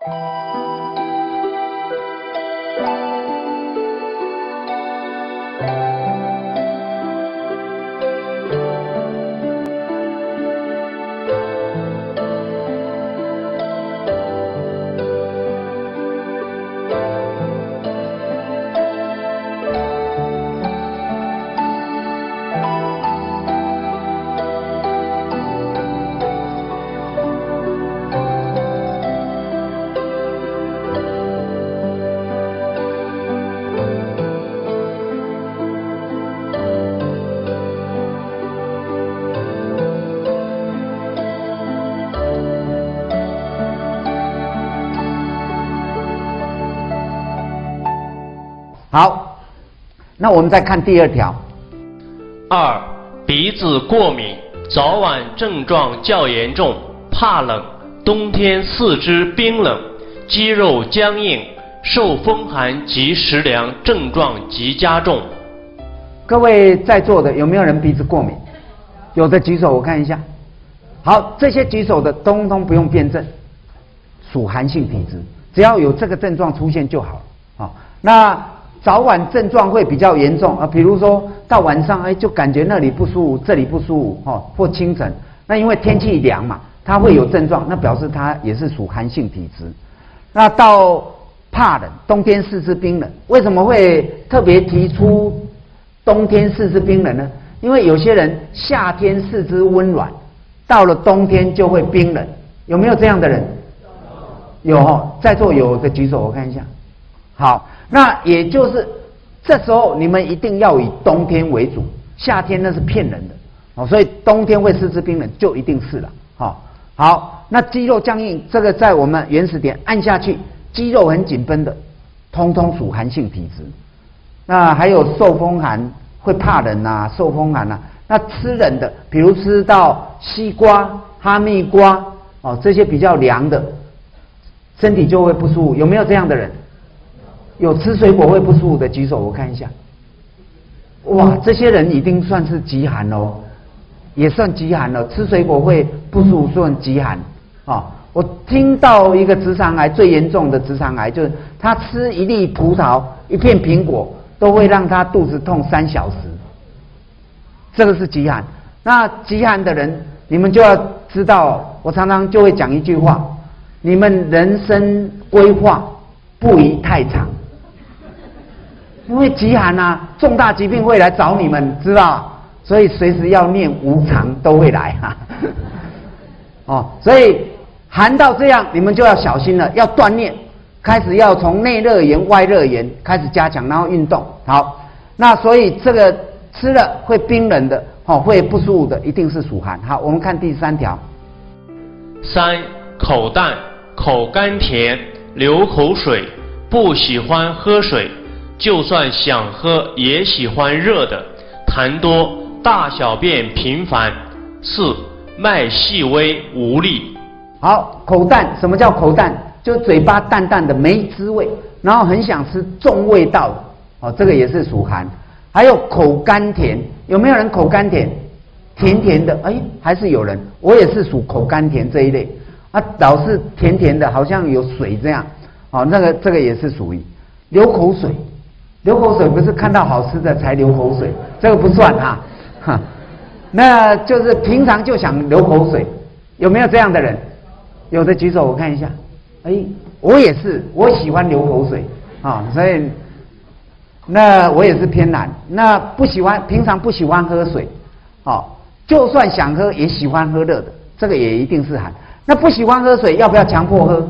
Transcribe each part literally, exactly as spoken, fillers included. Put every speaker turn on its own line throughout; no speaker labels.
好，那我们再看第二条。
二、鼻子过敏，早晚症状较严重，怕冷，冬天四肢冰冷，肌肉僵硬，受风寒及食凉症状极加重。
各位在座的有没有人鼻子过敏？有的举手，我看一下。好，这些举手的通通不用辩证，属寒性体质，只要有这个症状出现就好。好，那早晚症状会比较严重啊，比如说到晚上，哎，就感觉那里不舒服，这里不舒服，哦，或清晨，那因为天气凉嘛，它会有症状，那表示它也是属寒性体质。那到怕冷，冬天四肢冰冷，为什么会特别提出冬天四肢冰冷呢？因为有些人夏天四肢温暖，到了冬天就会冰冷，有没有这样的人？有哦，在座有的举手，我看一下。好，那也就是这时候你们一定要以冬天为主，夏天那是骗人的哦，所以冬天会四肢冰冷就一定是了。好，好，那肌肉僵硬，这个在我们原始点按下去，肌肉很紧绷的，通通属寒性体质。那还有受风寒会怕冷啊，受风寒啊，那吃冷的，比如吃到西瓜、哈密瓜哦，这些比较凉的，身体就会不舒服。有没有这样的人？有吃水果会不舒服的举手，我看一下。哇，这些人已经算是极寒喽，也算极寒了。吃水果会不舒服算极寒啊、哦！我听到一个直肠癌最严重的直肠癌，就是他吃一粒葡萄、一片苹果都会让他肚子痛三小时，这个是极寒。那极寒的人，你们就要知道，我常常就会讲一句话：你们人生规划不宜太长。因为极寒啊，重大疾病会来找你们，知道？所以随时要念无常都会来哈、啊。哦，所以寒到这样，你们就要小心了，要锻炼，开始要从内热源、外热源开始加强，然后运动。好，那所以这个吃了会冰冷的，哦，会不舒服的，一定是属寒。好，我们看第三条。
三、口淡，口甘甜，流口水，不喜欢喝水。就算想喝也喜欢热的，痰多，大小便频繁。四、脉细微无力。
好，口淡，什么叫口淡？就嘴巴淡淡的没滋味，然后很想吃重味道的，哦，这个也是属寒。还有口甘甜，有没有人口甘甜？甜甜的，哎，还是有人。我也是属口甘甜这一类，啊，老是甜甜的，好像有水这样，哦，那个这个也是属于流口水。流口水不是看到好吃的才流口水，这个不算哈，哈，那就是平常就想流口水，有没有这样的人？有的举手，我看一下。哎，我也是，我喜欢流口水啊，所以那我也是偏寒。那不喜欢，平常不喜欢喝水，哦，就算想喝也喜欢喝热的，这个也一定是寒。那不喜欢喝水，要不要强迫喝？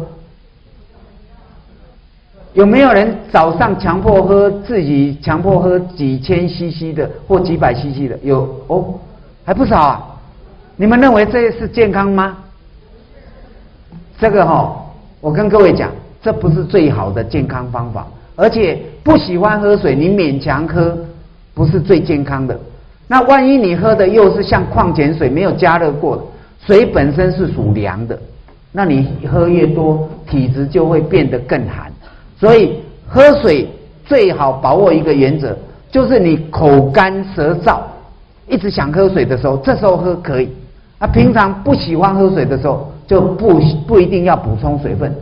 有没有人早上强迫喝，自己强迫喝几千 C C 的或几百 C C 的？有哦，还不少啊。你们认为这是健康吗？这个哈、哦，我跟各位讲，这不是最好的健康方法，而且不喜欢喝水，你勉强喝，不是最健康的。那万一你喝的又是像矿泉水没有加热过的，水本身是属凉的，那你喝越多，体质就会变得更寒。所以喝水最好把握一个原则，就是你口干舌燥，一直想喝水的时候，这时候喝可以。啊，平常不喜欢喝水的时候，就不不一定要补充水分。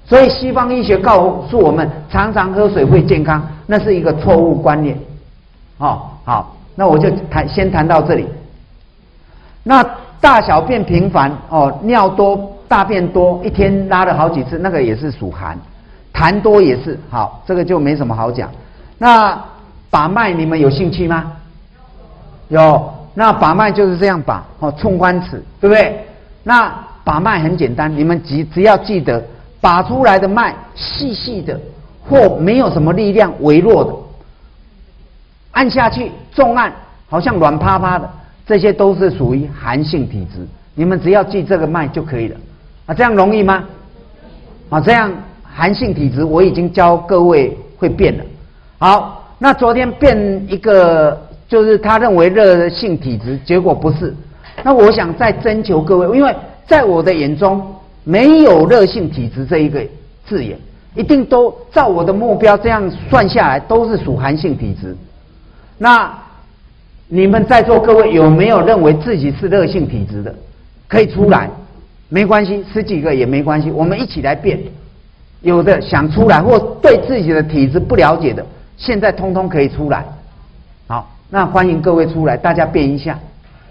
所以西方医学告诉我们，常常喝水会健康，那是一个错误观念。哦，好，那我就谈先谈到这里。那大小便频繁哦，尿多、大便多，一天拉了好几次，那个也是属寒。痰多也是，好，这个就没什么好讲。那把脉你们有兴趣吗？有，那把脉就是这样把，哦，寸关尺，对不对？那把脉很简单，你们只只要记得，把出来的脉细细的，或没有什么力量，微弱的，按下去重按，好像软趴趴的，这些都是属于寒性体质。你们只要记这个脉就可以了，啊，这样容易吗？啊，这样寒性体质我已经教各位会变了。好，那昨天变一个，就是他认为热性体质，结果不是。那我想再征求各位，因为在我的眼中没有热性体质这一个字眼，一定都照我的目标这样算下来都是属寒性体质。那你们在座各位有没有认为自己是热性体质的？可以出来，没关系，十几个也没关系，我们一起来变。有的想出来或对自己的体质不了解的，现在通通可以出来。好，那欢迎各位出来，大家变一下。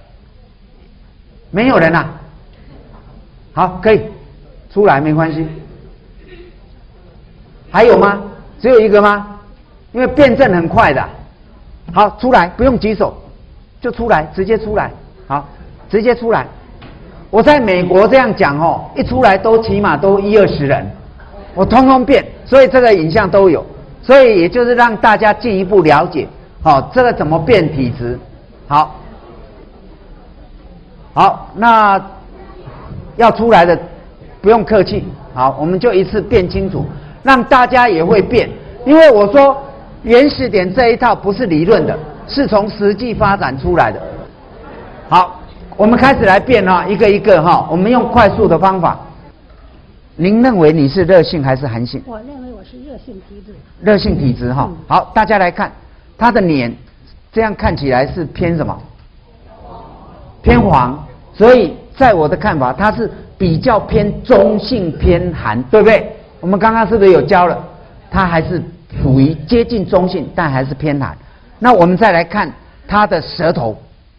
没有人啊？好，可以出来，没关系。还有吗？只有一个吗？因为辩证很快的。好，出来，不用举手，就出来，直接出来。好，直接出来。我在美国这样讲哦，一出来都起码都一二十人，我通通变，所以这个影像都有，所以也就是让大家进一步了解，好、哦，这个怎么变体质。好，好，那要出来的不用客气，好，我们就一次变清楚，让大家也会变，因为我说原始点这一套不是理论的，是从实际发展出来的。好，我们开始来变哈，一个一个哈，我们用快速的方法。您认为你是热性还是寒性？
我认为我是热性体质。
热性体质哈，好，大家来看，他的脸这样看起来是偏什么？偏黄，所以在我的看法，它是比较偏中性偏寒，对不对？我们刚刚是不是有教了？它还是属于接近中性，但还是偏寒。那我们再来看它的舌头，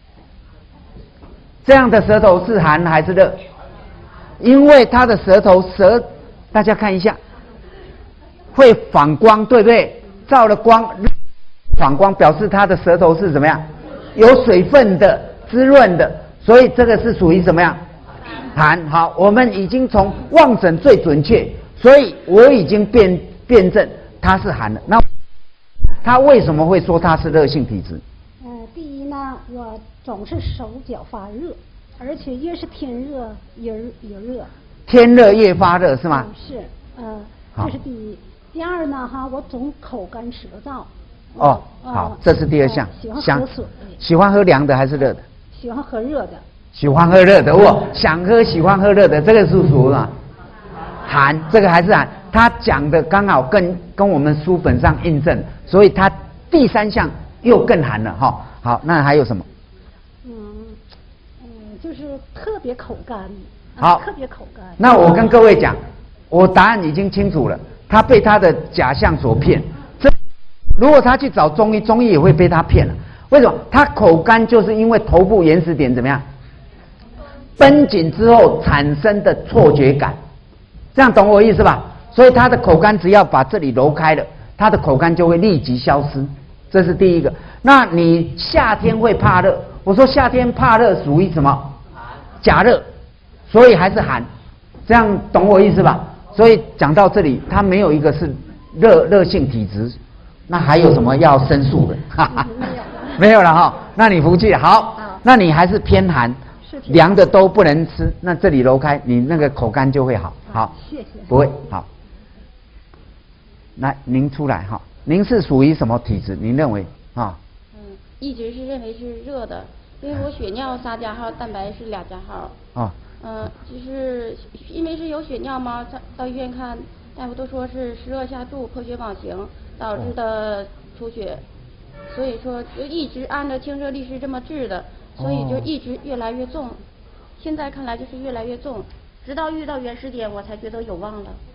这样的舌头是寒还是热？因为它的舌头舌，大家看一下，会反光，对不对？照了光，反光表示它的舌头是怎么样？有水分的、滋润的，所以这个是属于怎么样？寒。好，我们已经从望诊最准确，所以我已经辨辨证它是寒的。那他为什么会说它是热性体质？
呃，第一呢，我总是手脚发热。而且越是天热，越越热。
天热越发热是吗？
嗯、是，呃，这是第一。第二呢，哈，我总口干舌燥。
哦，
呃、
好，这是第二项。
呃、喜欢喝水。
喜欢喝凉的还是热的？
喜欢喝热的。
喜欢喝热的，我想喝喜欢喝热的，这个是属于什么？寒，这个还是寒。他讲的刚好跟跟我们书本上印证，所以他第三项又更寒了哈、哦。好，那还有什么？
就是特别口干，
好，
特别口干。
那我跟各位讲，我答案已经清楚了。他被他的假象所骗。这如果他去找中医，中医也会被他骗了。为什么？他口干就是因为头部原始点怎么样？绷紧之后产生的错觉感，这样懂我意思吧？所以他的口干只要把这里揉开了，他的口干就会立即消失。这是第一个。那你夏天会怕热？我说夏天怕热属于什么？假热，所以还是寒，这样懂我意思吧？所以讲到这里，它没有一个是热热性体质，那还有什么要申诉的？哈哈，没有了哈。那你服气了，好，那你还是偏寒，凉的都不能吃。那这里揉开，你那个口干就会好。好，
谢谢。
不会好。来，您出来哈，您是属于什么体质？您认为啊？
嗯，一直是认为是热的。因为我血尿仨加号，蛋白是俩加号。
哦。
嗯、呃，就是因为是有血尿嘛，到到医院看，大夫都说是湿热下注、破血网型导致的出血，哦、所以说就一直按照清热利湿这么治的，所以就一直越来越重。现在看来就是越来越重，直到遇到原始点，我才觉得有望了。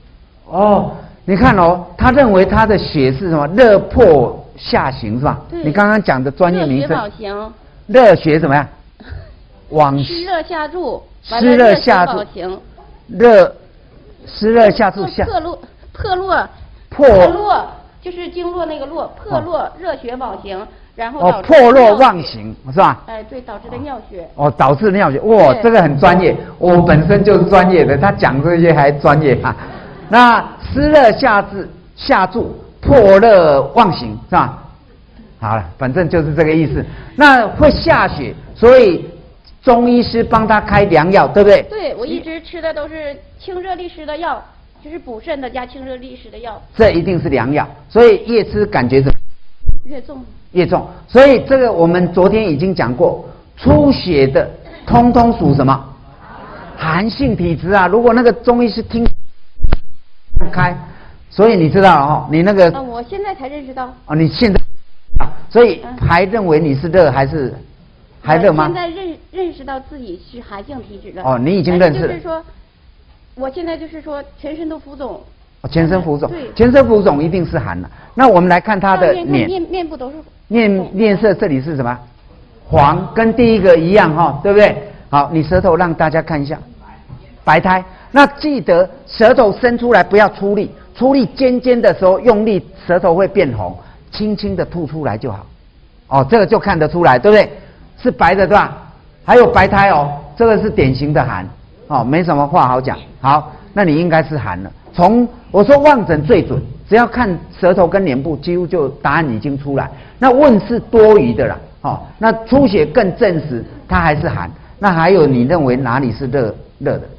哦，你看哦，他认为他的血是什么？热迫下行是吧？
对。
你刚刚讲的专业名称。
热血往行。
热血怎么样？往
湿热下注。
湿热下注。热湿热下注下。
破落破落。
破
落就是经络那个络，破落热血往行。然后
哦，破落妄行是吧？
哎，对，导致的尿血。
哦，导致尿血，哇，这个很专业，我本身就是专业的，他讲这些还专业啊。那湿热下注，下注破热妄行是吧？好了，反正就是这个意思。那会下血，所以中医师帮他开凉药，对不对？
对，我一直吃的都是清热利湿的药，就是补肾的加清热利湿的药。
这一定是凉药，所以越吃感觉怎么？
越重。
越重，所以这个我们昨天已经讲过，出血的通通属什么？寒性体质啊。如果那个中医是听开，所以你知道了哈，你那个
啊，我现在才认识到。
哦，你现在啊，所以还认为你是热还是还热吗？
现在认认识到自己是寒性体质了。
哦，你已经认识了。
就是说，我现在就是说全身都浮肿。
哦，全身浮肿，
对，
全身浮肿一定是寒了。那我们来看他的脸，
面面部都是。
面面色这里是什么？黄，跟第一个一样哈，对不对？好，你舌头让大家看一下，白苔。那记得舌头伸出来不要出力，出力尖尖的时候用力，舌头会变红，轻轻的吐出来就好。哦，这个就看得出来，对不对？是白的对吧？还有白苔哦，这个是典型的寒哦，没什么话好讲。好，那你应该是寒了。从我说望诊最准，只要看舌头跟脸部，几乎就答案已经出来。那问是多余的啦，哦，那出血更证实它还是寒。那还有你认为哪里是热热的？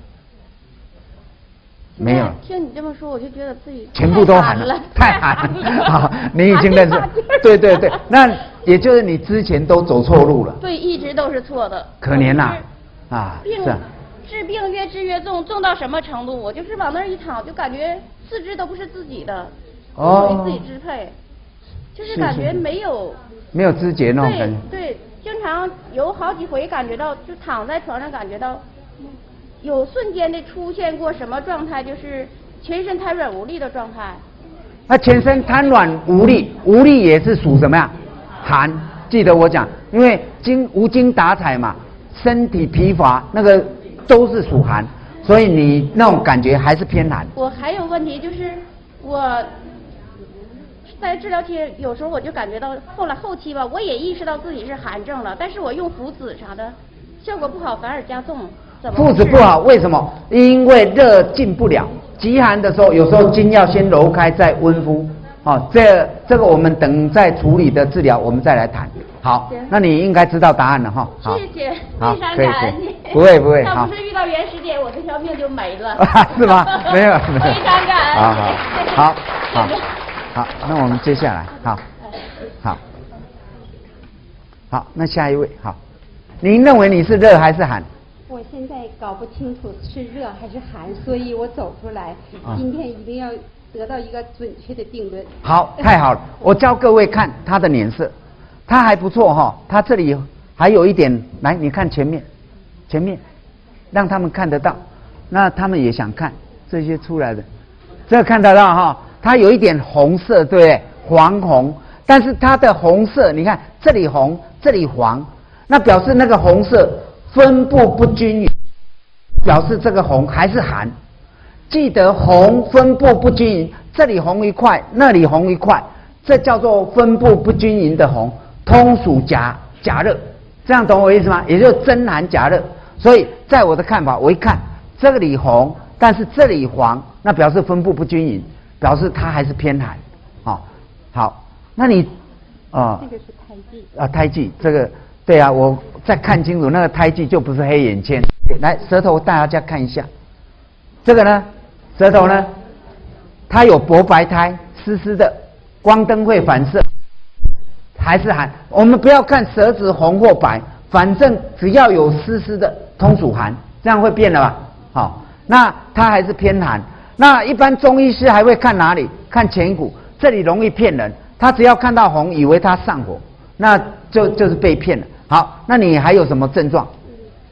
没有。
听你这么说，我就觉得自己
全部都寒了，太寒了。好，你已经认识，对对对，那也就是你之前都走错路了。
对，一直都是错的。
可怜呐，啊，是。
治病越治越重，重到什么程度？我就是往那儿一躺，就感觉四肢都不是自己的，
哦，
自己支配，就是感觉没有
没有知觉那种感觉。
对对，经常有好几回感觉到，就躺在床上感觉到，有瞬间的出现过什么状态，就是全身瘫软无力的状态。
那全身瘫软无力，无力也是属什么呀？寒。记得我讲，因为精无精打采嘛，身体疲乏，那个。都是属寒，所以你那种感觉还是偏寒。
我还有问题就是，我在治疗期有时候我就感觉到，后来后期吧，我也意识到自己是寒症了，但是我用附子啥的，效果不好，反而加重。怎么？
附子不好，为什么？因为热进不了，极寒的时候，有时候筋要先揉开再温敷。哦，这这个我们等在处理的治疗，我们再来谈。好，那你应该知道答案了哈。
谢谢，非常感恩你。
不会不会，好。
要不是遇到袁师姐，我这条命就没了。
是吗？没有，没有。
非常感恩。
好好好好好，那我们接下来，好，好，好，那下一位，好，您认为你是热还是寒？
我现在搞不清楚是热还是寒，所以我走出来，今天一定要得到一个准确的定论。
好，太好了，我教各位看他的脸色。他还不错哈、哦，他这里还有一点，来你看前面，前面，让他们看得到，那他们也想看这些出来的，这个看得到哈、哦，它有一点红色，对不对？黄红，但是它的红色，你看这里红，这里黄，那表示那个红色分布不均匀，表示这个红还是寒。记得红分布不均匀，这里红一块，那里红一块，这叫做分布不均匀的红。通属甲甲热，这样懂我意思吗？也就是真寒假热。所以在我的看法，我一看这里红，但是这里黄，那表示分布不均匀，表示它还是偏寒。哦，好，那你啊，
这个是胎记
啊，胎记这个对啊，我再看清楚那个胎记就不是黑眼圈。来，舌头大家看一下，这个呢，舌头呢，它有薄白苔，湿湿的，光灯会反射。还是寒，我们不要看舌质红或白，反正只要有湿湿的，通属寒，这样会变了吧？好，那它还是偏寒。那一般中医师还会看哪里？看前骨，这里容易骗人，他只要看到红，以为他上火，那就就是被骗了。好，那你还有什么症状？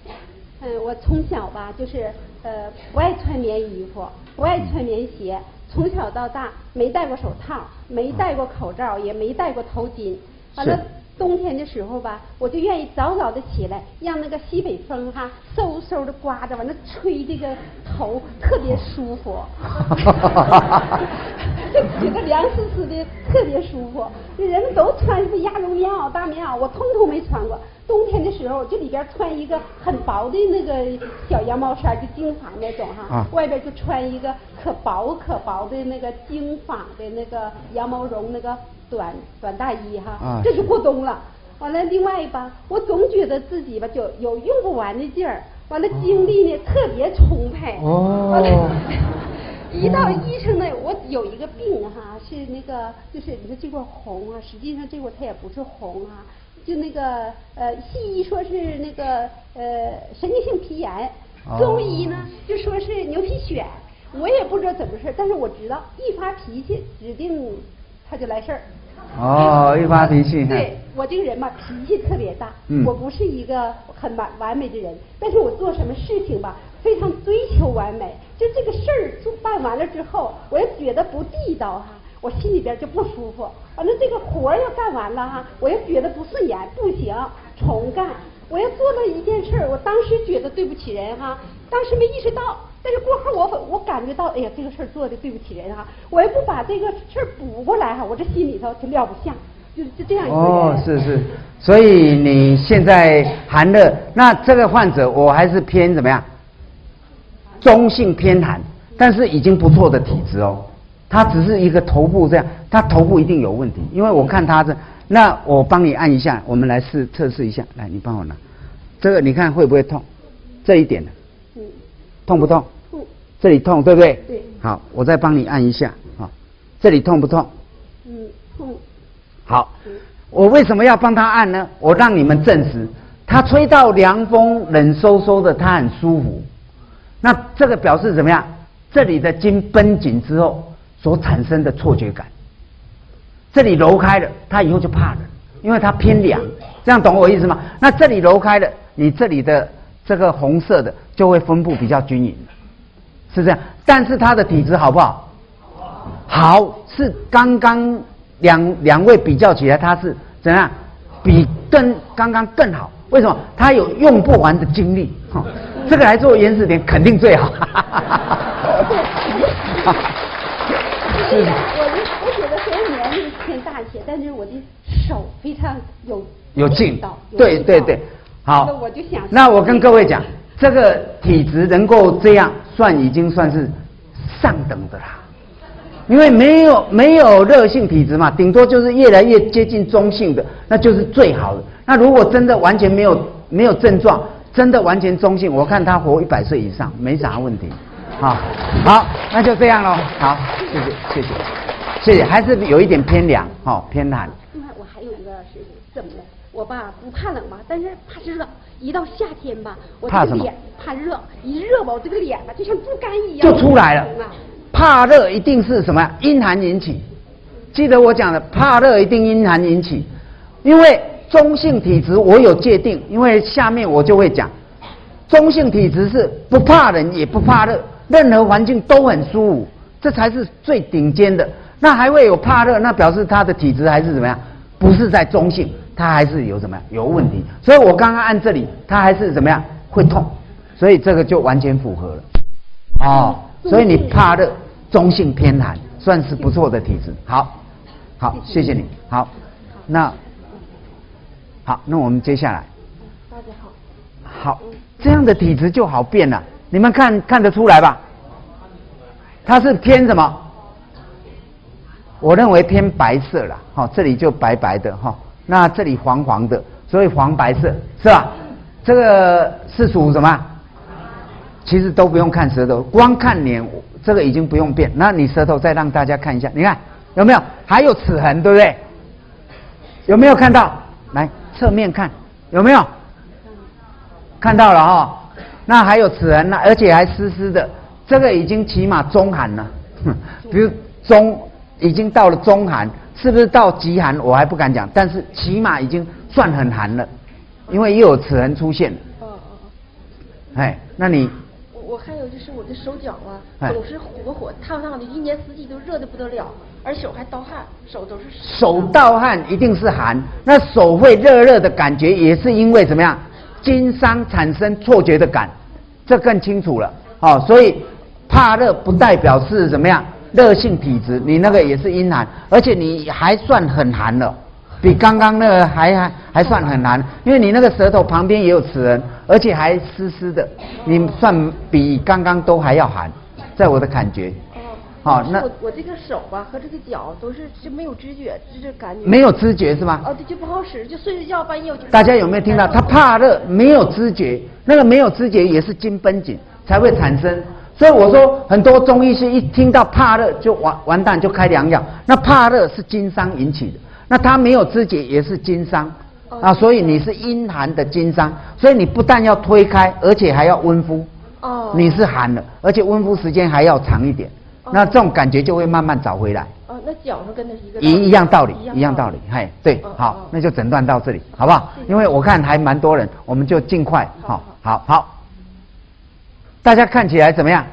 嗯，我从小吧，就是呃不爱穿棉衣服，不爱穿棉鞋， 从小到大没戴过手套，没戴过口罩，也没戴过头巾。完了，冬天的时候吧，我就愿意早早的起来，让那个西北风哈嗖嗖的刮着，完了吹这个头特别舒服，就觉得凉丝丝的特别舒服。人们都穿什么鸭绒棉袄、大棉袄，我通通没穿过。冬天的时候，就里边穿一个很薄的那个小羊毛衫，就经纺那种哈，啊、外边就穿一个可薄可薄的那个经纺的那个羊毛绒那个短短大衣哈，啊、这是过冬了。完了，另外吧，我总觉得自己吧就有用不完的劲儿，完了精力呢特别充沛。哦。完了，一到医生那，我有一个病哈，是那个就是你说这块红啊，实际上这块它也不是红啊。就那个呃，西医说是那个呃神经性皮炎，中医呢就说是牛皮癣，我也不知道怎么事，但是我知道一发脾气指定他就来事儿。
哦，一发脾气。
对，我这个人吧脾气特别大，嗯、我不是一个很完完美的人，但是我做什么事情吧非常追求完美，就这个事儿做办完了之后，我要觉得不地道哈。我心里边就不舒服，反正这个活要干完了哈，我要觉得不顺眼，不行，重干。我要做了一件事，我当时觉得对不起人哈，当时没意识到，但是过后我我感觉到，哎呀，这个事儿做的对不起人哈，我要不把这个事儿补过来哈，我这心里头就撂不下，就就这样一个人。
哦，是是，所以你现在寒热，那这个患者我还是偏怎么样？中性偏寒，但是已经不错的体质哦。他只是一个头部这样，他头部一定有问题，因为我看他这，那我帮你按一下，我们来试测试一下，来，你帮我拿，这个你看会不会痛？这一点呢？嗯，痛不痛？痛。这里痛对不对？
对。
好，我再帮你按一下啊，这里痛不痛？
嗯，痛。
好，我为什么要帮他按呢？我让你们证实，他吹到凉风冷飕飕的，他很舒服，那这个表示怎么样？这里的筋绷紧之后所产生的错觉感，这里揉开了，他以后就怕了，因为它偏凉，这样懂我意思吗？那这里揉开了，你这里的这个红色的就会分布比较均匀，是这样。但是他的体质好不好？好，是刚刚两两位比较起来，他是怎样？比更刚刚更好。为什么？他有用不完的精力，哦、这个来做原始点肯定最好。
是的，我我觉得虽然年龄偏大一些，但是我的手非常有
有劲，对对对，好。
那我就想，
那我跟各位讲，这个体质能够这样算已经算是上等的啦，因为没有没有热性体质嘛，顶多就是越来越接近中性的，那就是最好的。那如果真的完全没有没有症状，真的完全中性，我看他活一百岁以上没啥问题。好，好，那就这样咯。好，谢谢，谢谢，谢谢。还是有一点偏凉，哦，偏寒。
另外，我还有一个是怎么的？我吧不怕冷吧，但是怕热。一到夏天吧，我这个脸怕热，一热吧，我这个脸吧就像猪肝一样
就出来了。怕热一定是什么？阴寒引起。记得我讲的，怕热一定阴寒引起。因为中性体质我有界定，因为下面我就会讲，中性体质是不怕冷也不怕热。任何环境都很舒服，这才是最顶尖的。那还会有怕热，那表示他的体质还是怎么样？不是在中性，他还是有怎么样有问题。所以我刚刚按这里，他还是怎么样会痛，所以这个就完全符合了。哦，所以你怕热，中性偏寒，算是不错的体质。好，好，谢谢你。好，那好，那我们接下来，
大家好，
好，这样的体质就好变了。你们看看得出来吧？它是偏什么？我认为偏白色啦，哈、哦，这里就白白的哈、哦，那这里黄黄的，所以黄白色是吧？这个是属什么？其实都不用看舌头，光看脸，这个已经不用变。那你舌头再让大家看一下，你看有没有？还有齿痕，对不对？有没有看到？来侧面看，有没有？看到了哈、哦。那还有齿痕呢，而且还湿湿的，这个已经起码中寒了，比如中已经到了中寒，是不是到极寒我还不敢讲，但是起码已经算很寒了，因为又有齿痕出现了。哦哦。哎，那你
我还有就是我的手脚啊，
哎
总是火火烫烫的，一年四季都热的不得了，而手还盗汗，手都是
手盗汗一定是寒，那手会热热的感觉也是因为怎么样？经伤产生错觉的感，这更清楚了哦。所以怕热不代表是怎么样热性体质，你那个也是阴寒，而且你还算很寒了，比刚刚那个还还还算很寒，因为你那个舌头旁边也有齿痕，而且还湿湿的，你算比刚刚都还要寒，在我的感觉。好、哦，那
我我这个手吧和这个脚都是就没有知觉，就是感觉
没有知觉是吧？
哦，对，就不好使，就睡着觉半夜我就。
大家有没有听到？他怕热，没有知觉，那个没有知觉也是经绷紧才会产生。所以我说，很多中医师一听到怕热就完完蛋，就开凉药。那怕热是经伤引起的，那他没有知觉也是经伤、哦、啊，所以你是阴寒的经伤，所以你不但要推开，而且还要温敷。哦。你是寒的，而且温敷时间还要长一点。那这种感觉就会慢慢找回来。
哦，那脚是跟着一个
一一样道理，一样道理，嘿，对，好，那就诊断到这里，好不好？因为我看还蛮多人，我们就尽快，好，好，好。大家看起来怎么样？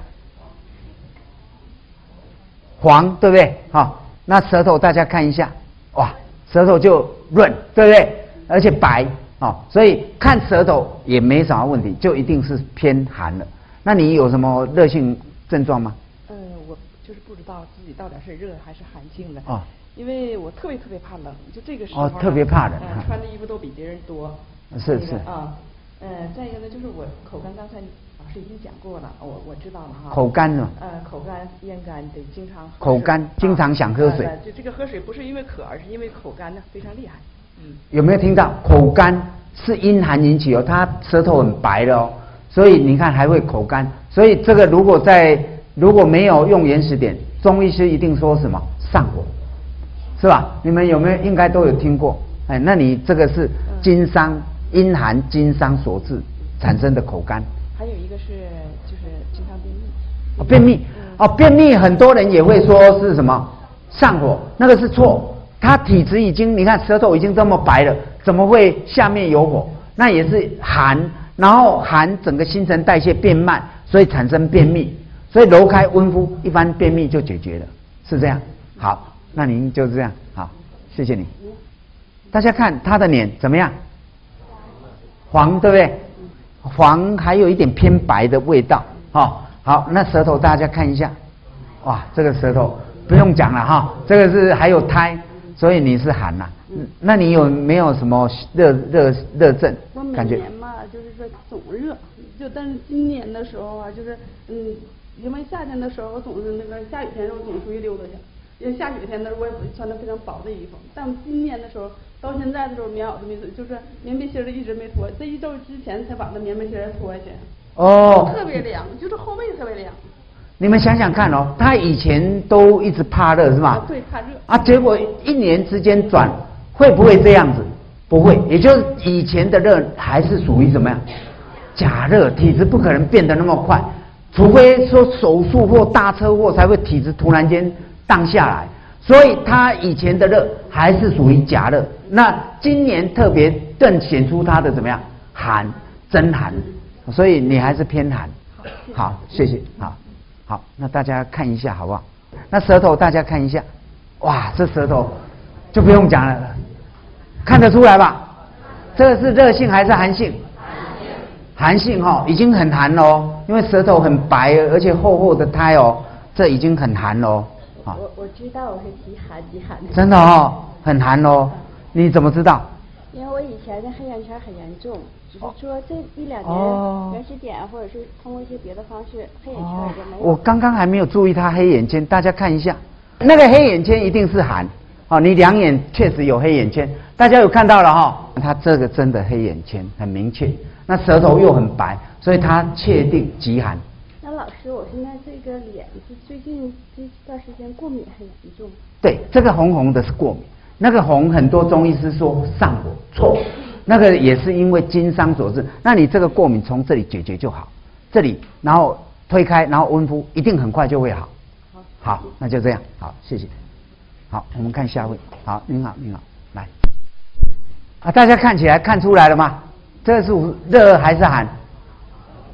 黄，对不对？好，那舌头大家看一下，哇，舌头就润，对不对？而且白，哦，所以看舌头也没什么问题，就一定是偏寒了。那你有什么热性症状吗？
就是不知道自己到底是热还是寒性的
哦，
因为我特别特别怕冷，就这个时候
哦，特别怕冷，
呃，穿的衣服都比别人多。
是是
啊，呃，再一个呢，就是我口干，刚才老师已经讲过了，我我知道了哈。
口干呢？
呃，口干、咽干，得经常。
口干，经常想喝水。
就这个喝水不是因为渴，而是因为口干呢非常厉害。嗯。
有没有听到？口干是阴寒引起哦，他舌头很白的哦，所以你看还会口干，所以这个如果在如果没有用原始点，中医师一定说什么上火，是吧？你们有没有应该都有听过？哎，那你这个是经伤、阴寒经伤所致产生的口干。
还有一个是就是经常便秘。
哦，便秘、嗯、哦，便秘很多人也会说是什么上火，那个是错。他体质已经你看舌头已经这么白了，怎么会下面有火？那也是寒，然后寒整个新陈代谢变慢，所以产生便秘。所以揉开温敷，一般便秘就解决了，是这样。好，那您就是这样。好，谢谢你。大家看他的脸怎么样？黄，对不对？黄还有一点偏白的味道。哦，好，那舌头大家看一下。哇，这个舌头不用讲了哈，这个是还有苔，所以你是寒呐、啊。嗯，那你有没有什么热热热症？
我每年嘛，就是说总热，就但是今年的时候啊，就是嗯。因为夏天的时候，我总是那个下雨天的时候总出去溜达去。因为下雨天的时候，我也不穿的非常薄的衣服。但今年的时候，到现在的时候，棉袄都没，就是棉背心儿一直没脱。这一周之前才把那棉背心儿脱下去。
哦。
特别凉，就是后背特别凉。
你们想想看哦，他以前都一直怕热是吧？
啊、对，怕热。
啊，结果一年之间转，会不会这样子？不会，也就是以前的热还是属于怎么样？假热，体质不可能变得那么快。除非说手术或大车祸才会体质突然间荡下来，所以他以前的热还是属于假热。那今年特别更显出他的怎么样寒，真寒，所以你还是偏寒。好，谢谢。好，好，那大家看一下好不好？那舌头大家看一下，哇，这舌头就不用讲了，看得出来吧？这个是热性还是寒性？寒性哈、哦，已经很寒了哦，因为舌头很白，而且厚厚的苔哦，这已经很寒了哦。
我我知道我是极寒极寒的。
真的哦，很寒哦。你怎么知道？
因为我以前的黑眼圈很严重，只是说这一两年原始点或者是通过一些别的方式，黑眼圈已经没有。
我刚刚还没有注意他黑眼圈，大家看一下，那个黑眼圈一定是寒哦，你两眼确实有黑眼圈，大家有看到了哈、哦，他这个真的黑眼圈很明确。那舌头又很白，所以他确定极寒。
那老师，我现在这个脸是最近这段时间过敏很严重。
对，这个红红的是过敏，那个红很多中医师说上火，错，那个也是因为经伤所致。那你这个过敏从这里解决就好，这里然后推开，然后温敷，一定很快就会好。好，好，那就这样，好，谢谢。好，我们看下位。好，您好，您好，来。啊，大家看起来看出来了吗？这是热还是寒？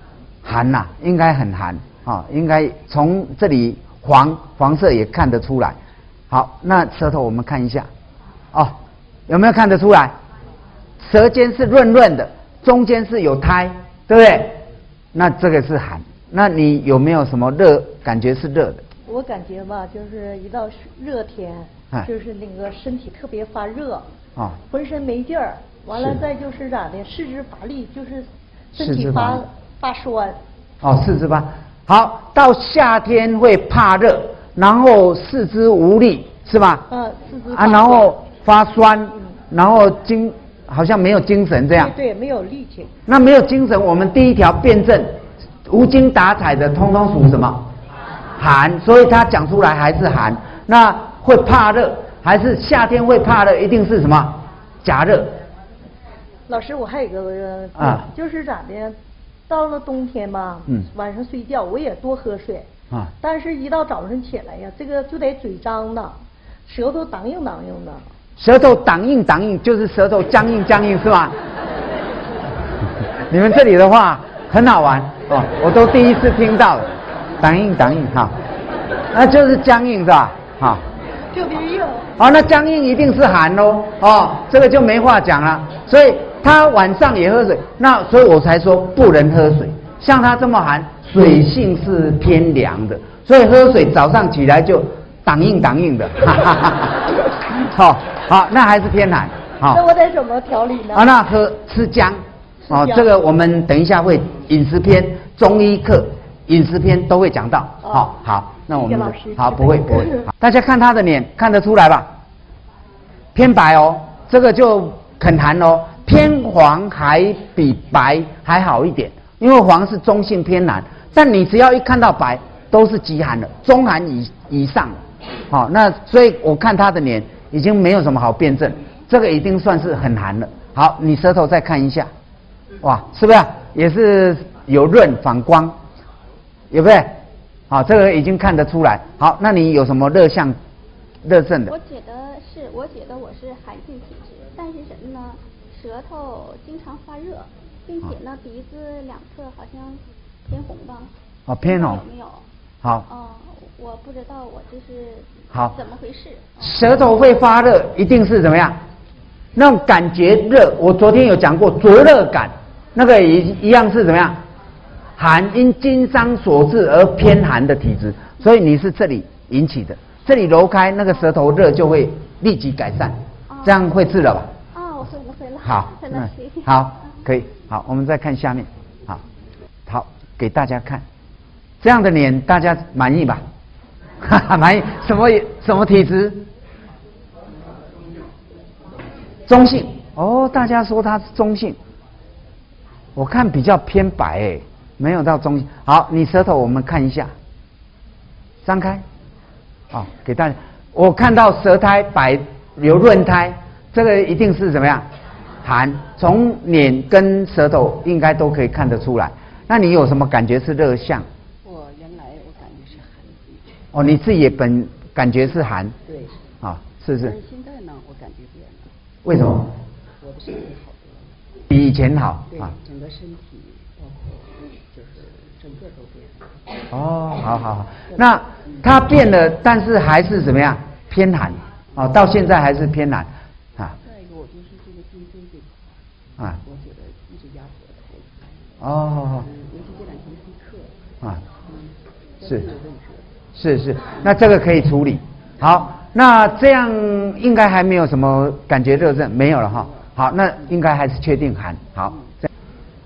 寒呐、啊，应该很寒啊、哦，应该从这里黄黄色也看得出来。好，那舌头我们看一下，哦，有没有看得出来？舌尖是润润的，中间是有苔，对不对？那这个是寒。那你有没有什么热感觉是热的？
我感觉吧，就是一到热天，就是那个身体特别发热，啊，浑身没劲儿。完了再就是咋的，四肢乏力，就是身体发发酸。
哦，四肢发。好，到夏天会怕热，然后四肢无力，是吧？
嗯，四肢
啊，然后发酸，嗯、然后精好像没有精神这样。
对，对没有力气。
那没有精神，我们第一条辩证，无精打采的，通通属什么？寒，所以他讲出来还是寒。那会怕热，还是夏天会怕热？一定是什么？假热。
老师，我还有个啊，就是咋的？到了冬天吧，嗯，晚上睡觉我也多喝水啊，但是一到早上起来呀，这个就得嘴张的，舌头挡硬挡硬的。
舌头挡硬挡硬，就是舌头僵硬僵硬，是吧？你们这里的话很好玩哦，我都第一次听到了，挡硬挡硬哈，那就是僵硬是吧？哈，
特别硬。
哦，那僵硬一定是寒喽，哦，这个就没话讲了，所以。他晚上也喝水，那所以我才说不能喝水。像他这么寒，水性是偏凉的，所以喝水早上起来就挡硬挡硬的。好、哦，好，那还是偏寒。好、哦，
那我得怎么调理呢？
啊，那喝吃姜。哦，这个我们等一下会饮食篇、中医课、饮食篇都会讲到。好、哦，好，那我们好不会不会。大家看他的脸看得出来吧？偏白哦，这个就很寒哦。偏黄还比白还好一点，因为黄是中性偏寒，但你只要一看到白，都是极寒了，中寒以以上。好、哦，那所以我看他的脸已经没有什么好辩证，这个已经算是很寒了。好，你舌头再看一下，哇，是不是也是有润反光，有不对？好，这个已经看得出来。好，那你有什么热象、热症的？
我觉得是，我觉得我是寒性体质，但是什么呢？舌头经常发热，并且呢，鼻子两侧好像偏红吧？
哦，偏红。
有没有？
好。
哦，我不知道我这是
好
怎么回事。
舌头会发热，一定是怎么样？那种感觉热，我昨天有讲过灼热感，那个一一样是怎么样？寒，因经伤所致而偏寒的体质，所以你是这里引起的，这里揉开，那个舌头热就会立即改善，哦、这样会治了吧？好，嗯，好，可以，好，我们再看下面，好，好，给大家看，这样的脸大家满意吧？哈哈，满意，什么什么体质？中性，哦，大家说他是中性，我看比较偏白诶，没有到中性。好，你舌头我们看一下，张开，好，给大家，我看到舌苔白有润苔，这个一定是怎么样？寒，从脸跟舌头应该都可以看得出来。那你有什么感觉是热象？
我原来我感觉是寒。
哦，你自己也本感觉是寒。
对。
啊，是不是？
但是现在呢，我感觉变了。
为什么？
我的身体好多了。
比以前好。
对，啊、整个身体包括就是整个都变了。
哦，好好好。那它变了，但是还是怎么样？偏寒。哦，到现在还是偏寒。啊，
我觉得一直压迫太
太哦，
尤其这两天批课
啊，是是是，那这个可以处理。好，那这样应该还没有什么感觉热症，没有了哈。好，那应该还是确定寒。好，这样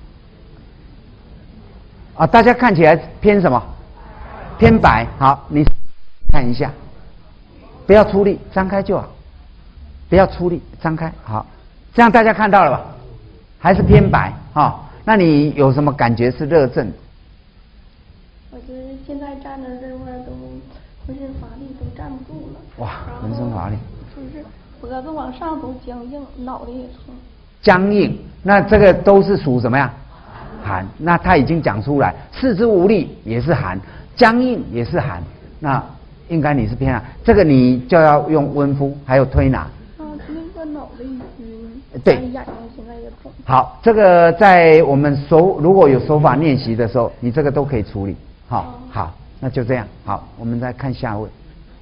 啊，大家看起来偏什么？偏白。好，你看一下，不要出力，张开就好，不要出力，张开。好，这样大家看到了吧？还是偏白啊、哦？那你有什么感觉是热症？
我觉得现在站着这块都浑身乏力，都站不住了。
哇，浑身乏力。
就是脖子往上都僵硬，脑袋也痛。
僵硬，那这个都是属什么呀？寒。那他已经讲出来，四肢无力也是寒，僵硬也是寒。那应该你是偏寒，这个你就要用温敷，还有推拿。
啊，那个脑袋晕。
对。
眼睛现在也重。
好，这个在我们手如果有手法练习的时候，你这个都可以处理。好，哦、好，那就这样。好，我们再看下位。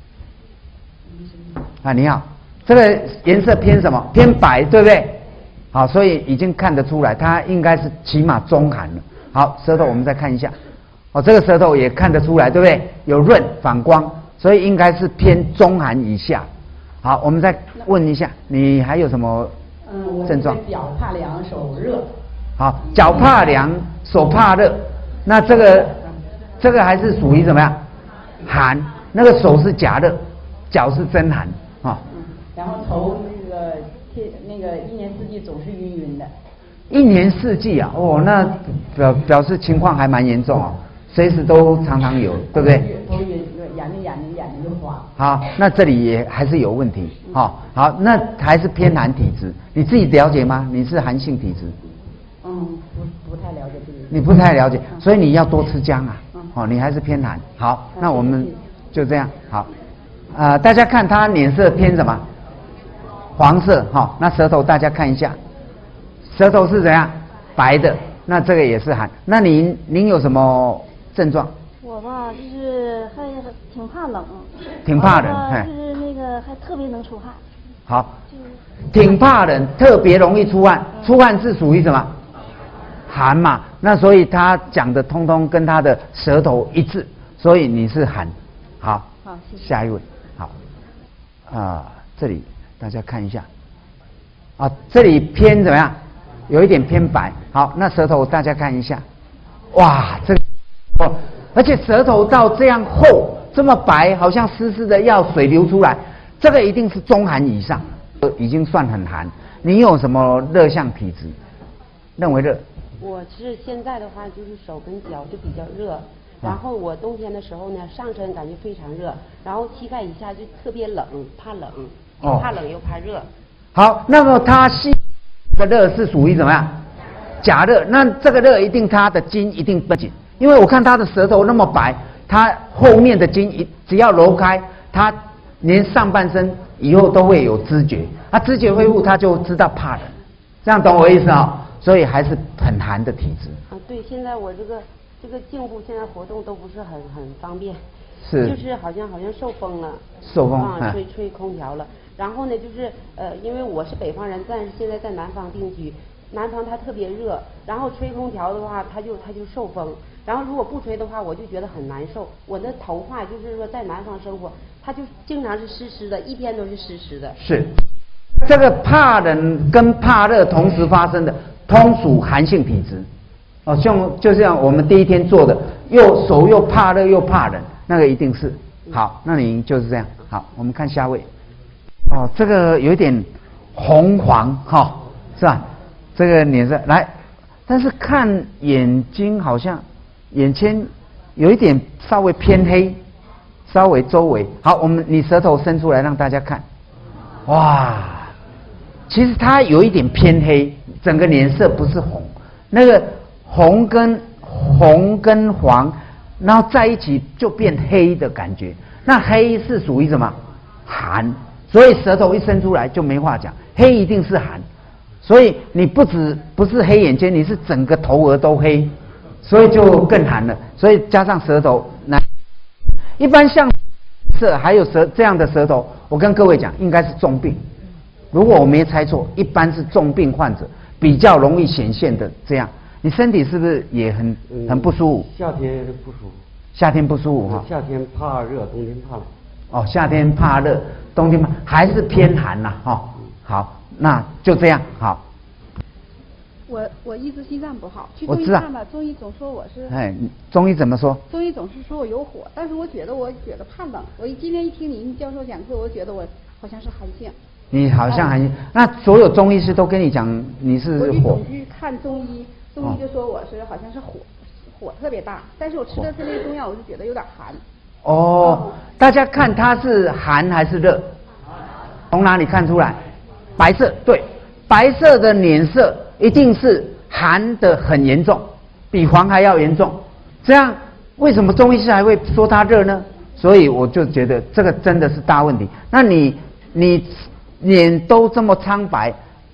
啊，你好，这个颜色偏什么？偏白，对不对？好，所以已经看得出来，它应该是起码中寒了。好，舌头我们再看一下。哦，这个舌头也看得出来，对不对？有润反光，所以应该是偏中寒以下。好，我们再问一下，你还有什么症状？
嗯，我脚怕凉，手热。
好，脚怕凉，手怕热，那这个这个还是属于怎么样？寒，那个手是假热，脚是真寒啊。
嗯，然后头那个天那个一年四季总是晕晕的。
一年四季啊，哦，那表表示情况还蛮严重哦。随时都常常有，对不对？
头晕，眼睛眼睛眼睛就花。
好，那这里也还是有问题。好、嗯，好，那还是偏寒体质，你自己了解吗？你是寒性体质？
嗯，不不太了解这个。
你不太了解，所以你要多吃姜啊。嗯。哦，你还是偏寒。好，那我们就这样。好，啊、呃，大家看它脸色偏什么？黄色。哈、哦，那舌头大家看一下，舌头是怎样？白的。那这个也是寒。那您您有什么症状？
我吧，就是还挺怕冷，
挺怕冷，
哎，就是那个还特别能出汗。
好，挺怕冷，特别容易出汗，出汗是属于什么？寒嘛。那所以他讲的通通跟他的舌头一致，所以你是寒。好，
好，谢谢。
下一位，好，啊，这里大家看一下，啊，这里偏怎么样？有一点偏白。好，那舌头大家看一下，哇，这个。哦，而且舌头到这样厚，这么白，好像湿湿的，要水流出来，这个一定是中寒以上，已经算很寒。你有什么热象体质？认为热？
我是现在的话，就是手跟脚就比较热，然后我冬天的时候呢，上身感觉非常热，然后膝盖以下就特别冷，怕冷，又怕冷又怕热。哦、
好，那么它膝的热是属于怎么样？假热，那这个热一定它的筋一定不紧。因为我看他的舌头那么白，他后面的筋一只要揉开，他连上半身以后都会有知觉，他知觉恢复，他就知道怕冷，这样懂我意思啊、哦？所以还是很寒的体质。
啊，对，现在我这个这个颈部现在活动都不是很很方便，
是，
就是好像好像受风了，
受风
啊，吹吹空调了。然后呢，就是呃，因为我是北方人，但是现在在南方定居，南方它特别热，然后吹空调的话，它就它就受风。然后如果不吹的话，我就觉得很难受。我的头发就是说在南方生活，它就经常是湿湿的，一天都是湿湿的。
是，这个怕冷跟怕热同时发生的，通属寒性体质。哦，像就像我们第一天做的，又手又怕热又怕冷，那个一定是。好，那你就是这样。好，我们看下位。哦，这个有一点红黄哈、哦，是吧？这个脸色来，但是看眼睛好像。眼前有一点稍微偏黑，稍微周围好，我们你舌头伸出来让大家看，哇，其实它有一点偏黑，整个脸色不是红，那个红跟红跟黄，然后在一起就变黑的感觉。那黑是属于什么？寒，所以舌头一伸出来就没话讲，黑一定是寒，所以你不止不是黑眼圈，你是整个头额都黑。所以就更寒了，所以加上舌头，那一般像色还有舌这样的舌头，我跟各位讲，应该是重病。如果我没猜错，一般是重病患者比较容易显现的这样。你身体是不是也很很不舒服？
夏天不舒服。
夏天不舒服哈。
夏天怕热，冬天怕冷。
哦，夏天怕热，冬天怕还是偏寒呐哈、哦。好，那就这样好。
我我一直心脏不好，去中医看吧，中医总说我是。
哎，中医怎么说？
中医总是说我有火，但是我觉得我觉得怕冷。我今天一听您教授讲课，我觉得我好像是寒性。
你好像寒性，嗯、那所有中医师都跟你讲你是火。
我去总去看中医，中医就说我是好像是火，火特别大，但是我吃的是那个中药，我就觉得有点寒。
哦，嗯、大家看它是寒还是热？从哪里看出来？白色，对，白色的脸色。一定是寒的很严重，比黄还要严重。这样为什么中医师还会说它热呢？所以我就觉得这个真的是大问题。那你你脸都这么苍白，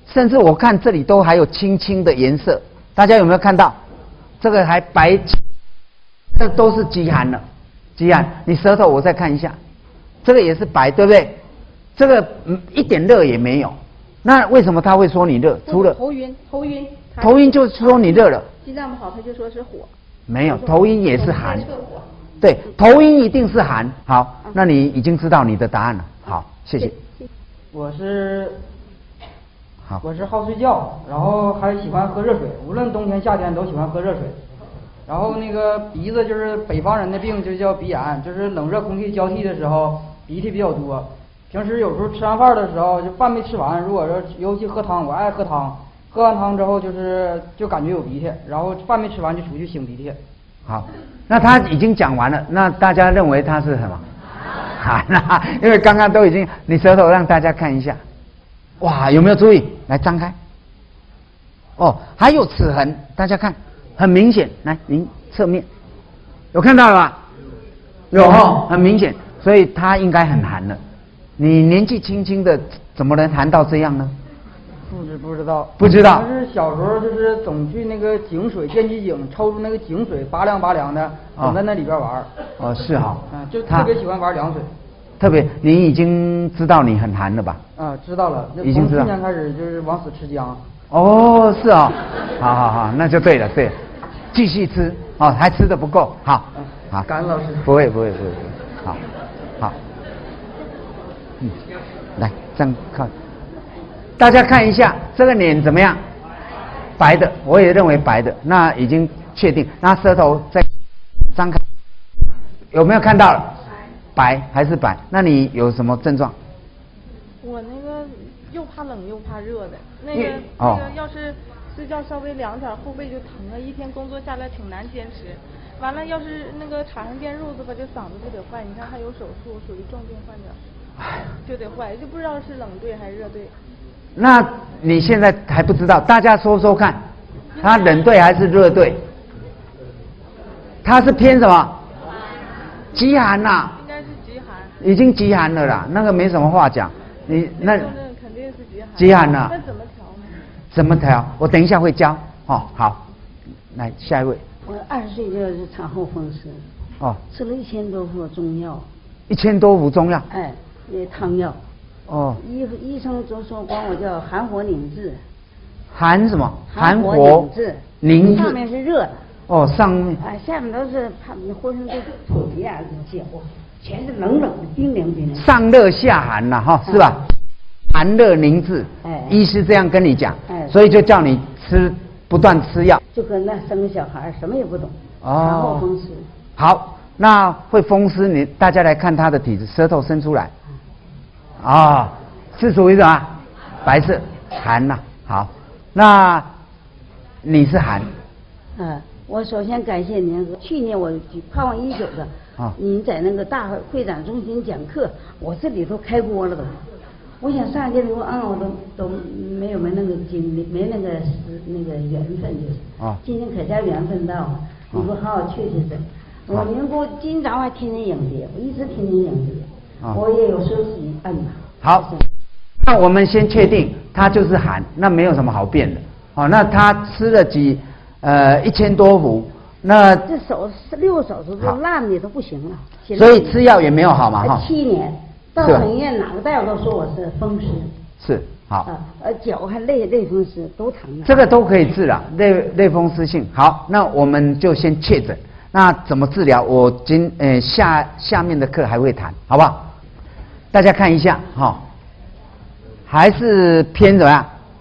甚至我看这里都还有青青的颜色，大家有没有看到？这个还白，这都是极寒了。极寒，你舌头我再看一下，这个也是白，对不对？这个嗯一点热也没有。那为什么他会说你热？除了
头晕，头晕，
头晕就说你热了。
心脏不好，他就说是火。
没有，头晕也是寒。对，头晕一定是寒。好，那你已经知道你的答案了。好，谢谢。
我是，
好，
我是好睡觉，然后还喜欢喝热水，无论冬天夏天都喜欢喝热水。然后那个鼻子就是北方人的病，就叫鼻炎，就是冷热空气交替的时候鼻涕比较多。平时有时候吃完饭的时候，就饭没吃完，如果说尤其喝汤，我爱喝汤，喝完汤之后就是就感觉有鼻涕，然后饭没吃完就出去擤鼻涕。
好，那他已经讲完了，那大家认为他是什么？寒啊，因为刚刚都已经，你舌头让大家看一下，哇，有没有注意？来张开。哦，还有齿痕，大家看，很明显。来，您侧面，有看到了吧？有哈，很明显，所以他应该很寒了。你年纪轻轻的，怎么能寒到这样呢？
不知不知道，
不知道。
但是小时候就是总去那个井水电击井抽出那个井水，拔凉拔凉的，总在那里边玩。
哦，是哈。
嗯，就特别喜欢玩凉水。
特别，你已经知道你很寒了吧？
啊，知道了。
已经知道。
从去年开始就是往死吃姜。
哦，是哦。好好好，那就对了，对了，继续吃哦，还吃的不够，好，好。
感恩老师。
不会不会不会，好，好。嗯，来这样看，大家看一下这个脸怎么样？白的，我也认为白的，那已经确定。那舌头再张开，有没有看到了？白还是白？那你有什么症状？
我那个又怕冷又怕热的，那个、
哦、
那个要是睡觉稍微凉点，后背就疼了，一天工作下来挺难坚持。完了，要是那个插上电褥子吧，这嗓子就得坏。你看还有手术，属于重病患者。就得坏，就不知道是冷对还是热对。
那你现在还不知道，大家说说看，它冷对还是热对？它是偏什么？极寒呐、啊。
应该是极寒。
已经极寒了啦，那个没什么话讲。你那
肯定是极寒。
极寒呐。
那怎么调呢？
怎么调？我等一下会教。哦，好，来下一位。
我二十岁就是产后风湿。
哦。
吃了一千多副中药。
一千多副中药。
哎。那汤药，
哦，
医医生就说管我叫寒火凝滞，
寒什么？
寒火凝滞，
凝滞，
上面是热的，
哦，上面，
哎，下面都是他们浑身都是腿呀、脚，全是冷冷的，冰凉冰凉。
上热下寒呐，哈，是吧？寒热凝滞，
哎，
医师这样跟你讲，
哎，
所以就叫你吃，不断吃药。
就跟那生个小孩，什么也不懂，
哦，
产后风湿。
好，那会风湿，你大家来看他的体质，舌头伸出来。啊、哦，是属于什么？白色寒呐、啊。好，那你是寒。
嗯，我首先感谢您。去年我盼望已久的，啊、哦，您在那个大会展中心讲课，我这里头开锅了都。我想上去留啊，我都都没有没那个精力，没那个那个缘分就是。啊、哦。今天可家缘分到了，你给我好好去去去。我您给我今早还天天影碟，我一直天天影碟。啊、我也有休息按嘛。
好，那我们先确定他就是寒，那没有什么好辩的。哦，那他吃了几呃一千多服，那
这手六手指都烂的都不行了。
所以吃药也没有好嘛哈。
七年到省医院哪个大夫都说我是风湿。
是好。
啊呃脚还类类风湿都疼了。
这个都可以治了，类类风湿性。好，那我们就先确诊。那怎么治疗？我今呃下下面的课还会谈，好不好？大家看一下哈、哦，还是偏怎么样？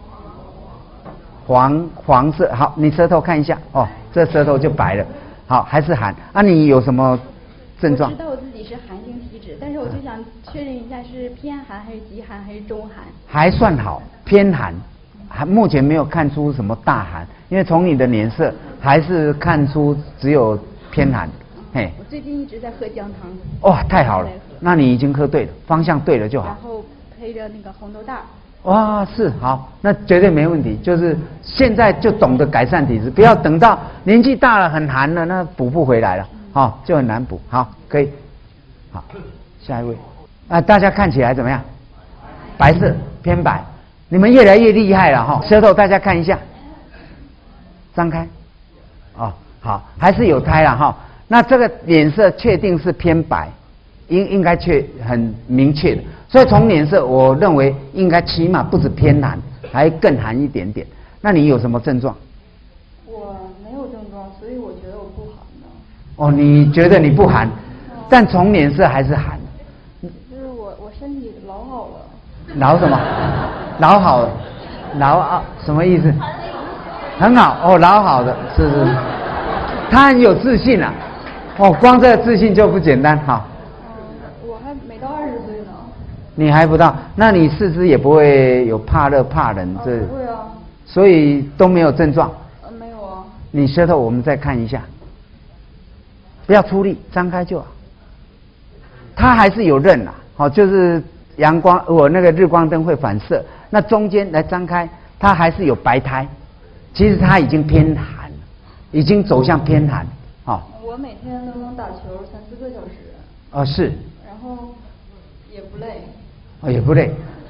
黄黄色。好，你舌头看一下哦，这舌头就白了。好，还是寒。啊，你有什么症状？
我知道我自己是寒性体质，但是我就想确认一下是偏寒还是极寒还是中寒？
还算好，偏寒，还目前没有看出什么大寒，因为从你的脸色还是看出只有偏寒。嘿，
我最近一直在喝姜汤。
哇、哦，太好了，那你已经喝对了，方向对了就好。
然后配着那个红豆蛋。
哇，是好，那绝对没问题。就是现在就懂得改善体质，不要等到年纪大了很寒了，那补不回来了，好、哦、就很难补。好，可以。好，下一位啊，大家看起来怎么样？白色偏白， 你们越来越厉害了哈！舌头大家看一下，张开，哦，好，还是有胎了哈。那这个脸色确定是偏白，应应该确很明确的。所以从脸色，我认为应该起码不止偏寒，还更寒一点点。那你有什么症状？
我没有症状，所以我觉得我不寒的。
哦，你觉得你不寒，但从脸色还是寒。
就是我我身体老好了。
老什么？老好，老啊？什么意思？很好哦，老好的，是是是。他很有自信啊。哦，光这个自信就不简单哈。
嗯，我还没到二十岁呢。
你还不到，那你四肢也不会有怕热怕冷这？
不会啊。
所以都没有症状。
呃，没有啊。
你舌头我们再看一下，不要出力，张开就好。它还是有刃啊，好，就是阳光我那个日光灯会反射，那中间来张开，它还是有白苔，其实它已经偏寒了，已经走向偏寒。好，
我每天都能打球三四个小时。
哦，是。
然后也不累。
哦，也不累。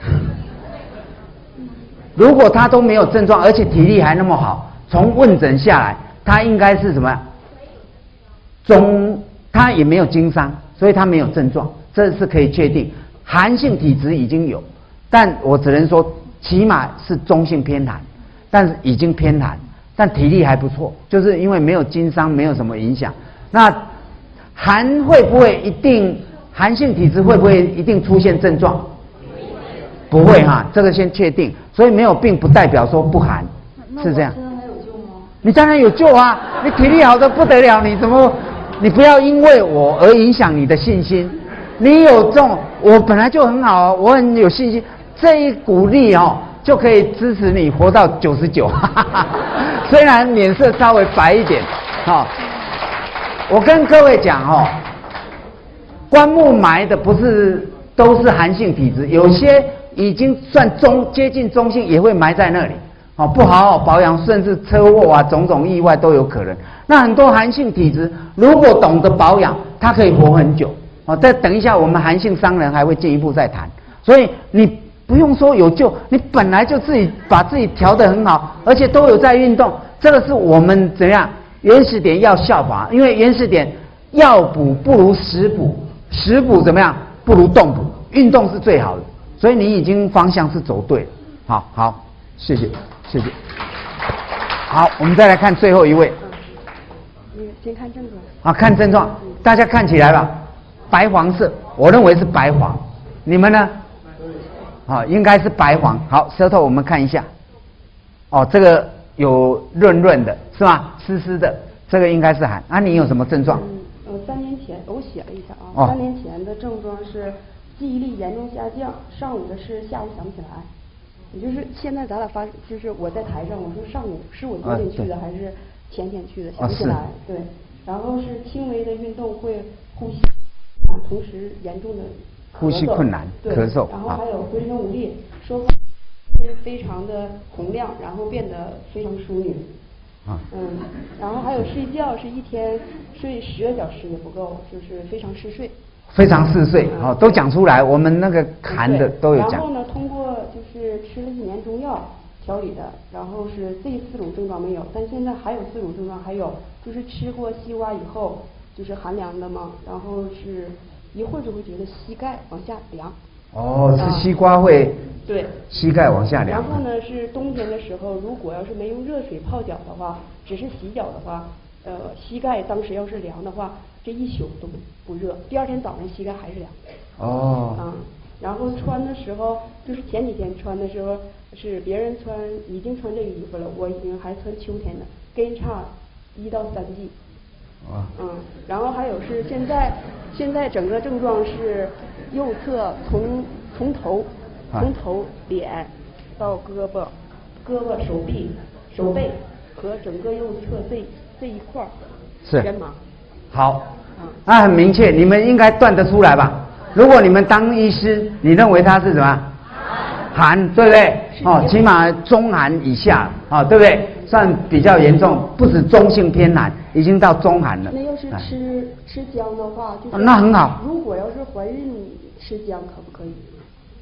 如果他都没有症状，而且体力还那么好，从问诊下来，他应该是什么？中，他也没有经伤，所以他没有症状，这是可以确定。寒性体质已经有，但我只能说，起码是中性偏寒，但是已经偏寒。但体力还不错，就是因为没有经伤，没有什么影响。那寒会不会一定寒性体质会不会一定出现症状？不会哈，这个先确定。所以没有病不代表说不寒，是这样。
那我还有救吗？
你当然有救啊！你体力好的不得了，你怎么？你不要因为我而影响你的信心。你有这种，我本来就很好，我很有信心，这一股力哦。就可以支持你活到九十九，虽然脸色稍微白一点，哈、哦。我跟各位讲哦，棺木埋的不是都是寒性体质，有些已经算中接近中性，也会埋在那里，哦，不好好保养，甚至车祸啊，种种意外都有可能。那很多寒性体质，如果懂得保养，它可以活很久。哦，再等一下，我们寒性商人还会进一步再谈。所以你。不用说有救，你本来就自己把自己调得很好，而且都有在运动，这个是我们怎样原始点要效法，因为原始点药补不如食补，食补怎么样不如动补，运动是最好的，所以你已经方向是走对了。好好，谢谢谢谢。好，我们再来看最后一位。
嗯，先看症状。
啊，看症状，大家看起来吧，白黄色，我认为是白黄，你们呢？好，应该是白黄。好，舌头我们看一下。哦，这个有润润的，是吧？湿湿的，这个应该是寒。啊，你有什么症状？
嗯，呃，三年前我写了一下啊，
哦、
三年前的症状是记忆力严重下降，上午的事下午想不起来。也就是现在咱俩发，就是我在台上，我说上午是我昨天去的、啊、还是前天去的，想不起来。哦、对，然后是轻微的运动会呼吸，同时严重的。
呼吸困难、咳嗽，
然后还有浑身无力，说话非常的洪亮，然后变得非常淑女。啊，嗯，然后还有睡觉是一天睡十个小时也不够，就是非常嗜睡。
非常嗜睡，哦，都讲出来，我们那个寒的都有讲。
然后呢，通过就是吃了一年中药调理的，然后是这四种症状没有，但现在还有四种症状，还有就是吃过西瓜以后就是寒凉的嘛，然后是。一会儿就会觉得膝盖往下凉。
哦，是西瓜会、啊、
对
膝盖往下凉。
然后呢，是冬天的时候，如果要是没用热水泡脚的话，只是洗脚的话，呃，膝盖当时要是凉的话，这一宿都不热，第二天早上膝盖还是凉。
哦。
啊，然后穿的时候，就是前几天穿的时候，是别人穿已经穿这个衣服了，我已经还穿秋天的，跟差一到三季。
啊，
嗯，然后还有是现在，现在整个症状是右侧从从头从头脸到胳膊、胳膊、手臂、手背和整个右侧这这一块儿
是
全麻。
好，那很明确，你们应该断得出来吧？如果你们当医师，你认为他是什么？寒，对不对？哦，起码中寒以下，啊、哦，对不对？算比较严重，不止中性偏寒，已经到中寒了。
那要是吃、哎、吃姜的话，就是、
那很好。
如果要是怀孕吃姜可不可以？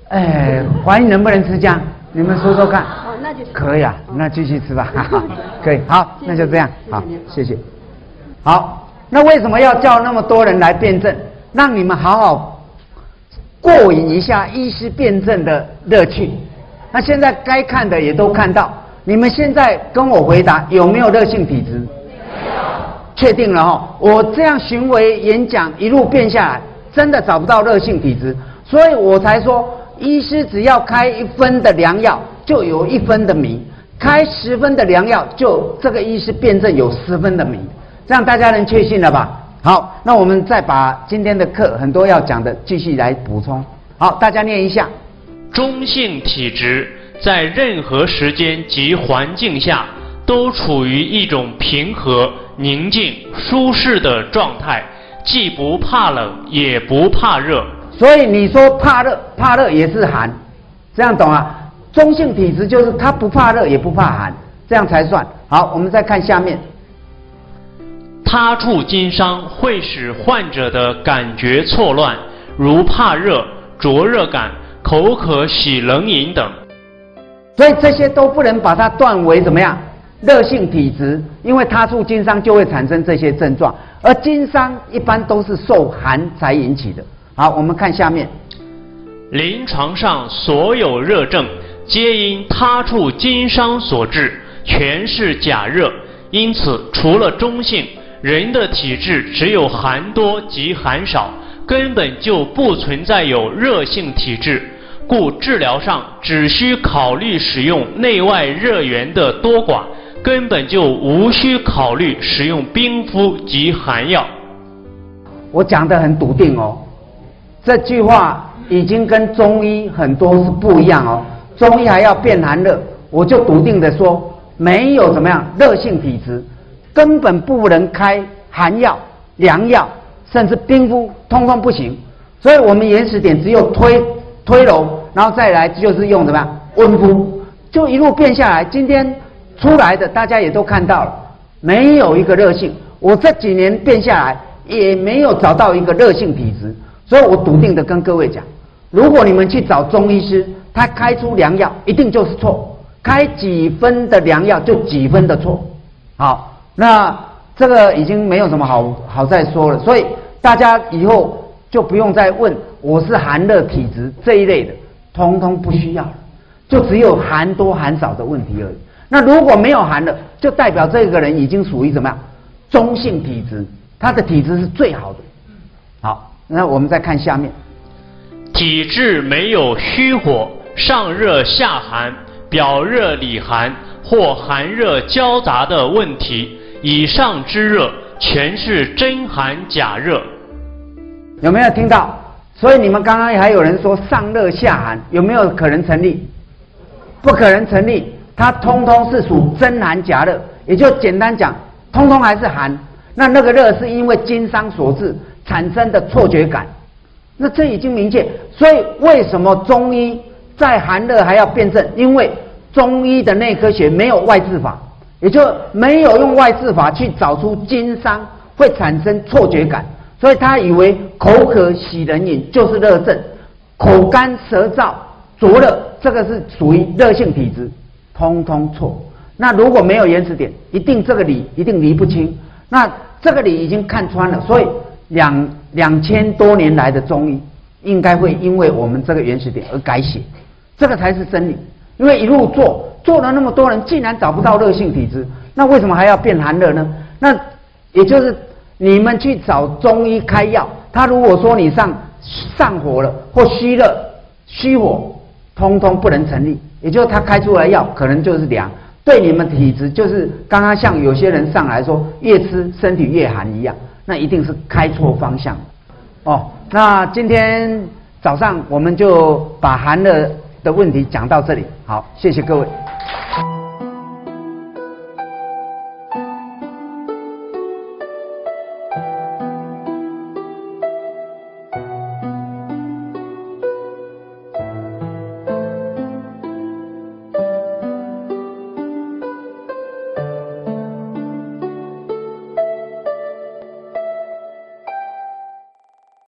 哎，怀孕能不能吃姜？你们说说看。
哦，那就
可以啊，那继续吃吧。可以，好，那就这样，好，谢谢。好，那为什么要叫那么多人来辩证？让你们好好过瘾一下医师辩证的乐趣。那现在该看的也都看到，你们现在跟我回答有没有热性体质？没有。确定了哈，我这样巡回演讲一路变下来，真的找不到热性体质，所以我才说，医师只要开一分的良药，就有一分的名；开十分的良药，就这个医师辩证有十分的名。这样大家能确信了吧？好，那我们再把今天的课很多要讲的继续来补充。好，大家念一下。
中性体质在任何时间及环境下都处于一种平和、宁静、舒适的状态，既不怕冷也不怕热。
所以你说怕热，怕热也是寒，这样懂啊？中性体质就是它不怕热也不怕寒，这样才算。好，我们再看下面。
他处经伤会使患者的感觉错乱，如怕热、灼热感、口渴、喜冷饮等。
所以这些都不能把它断为怎么样？热性体质，因为他处经伤就会产生这些症状，而经伤一般都是受寒才引起的。好，我们看下面。
临床上所有热症皆因他处经伤所致，全是假热。因此，除了中性，人的体质只有寒多及寒少，根本就不存在有热性体质。故治疗上只需考虑使用内外热源的多寡，根本就无需考虑使用冰敷及寒药。
我讲得很笃定哦，这句话已经跟中医很多是不一样哦。中医还要辨寒热，我就笃定的说，没有怎么样热性体质，根本不能开寒药、凉药，甚至冰敷，通通不行。所以我们原始点只有推推揉，然后再来就是用怎么样温敷，就一路变下来。今天出来的大家也都看到了，没有一个热性。我这几年变下来，也没有找到一个热性体质。所以我笃定的跟各位讲，如果你们去找中医师，他开出良药一定就是错，开几分的良药就几分的错。好，那这个已经没有什么好好再说了，所以大家以后就不用再问我是寒热体质这一类的，通通不需要了，就只有寒多寒少的问题而已。那如果没有寒的，就代表这个人已经属于怎么样中性体质，他的体质是最好的。好，那我们再看下面。
体质没有虚火、上热下寒、表热里寒或寒热交杂的问题，以上之热全是真寒假热。
有没有听到？所以你们刚刚还有人说上热下寒，有没有可能成立？不可能成立，它通通是属真寒假热，也就简单讲，通通还是寒。那那个热是因为经伤所致产生的错觉感，那这已经明确。所以为什么中医在寒热还要辩证？因为中医的内科学没有外治法，也就没有用外治法去找出经伤会产生错觉感，所以他以为口渴喜冷饮就是热症，口干舌燥灼热这个是属于热性体质，通通错。那如果没有原始点，一定这个理一定理不清。那这个理已经看穿了，所以两两千多年来的中医应该会因为我们这个原始点而改写，这个才是真理。因为一路做做了那么多人，竟然找不到热性体质，那为什么还要变寒热呢？那也就是你们去找中医开药，他如果说你上上火了或虚热、虚火，通通不能成立。也就是他开出来药可能就是凉，对你们体质就是刚刚像有些人上来说越吃身体越寒一样，那一定是开错方向哦。那今天早上我们就把寒热的问题讲到这里，好，谢谢各位。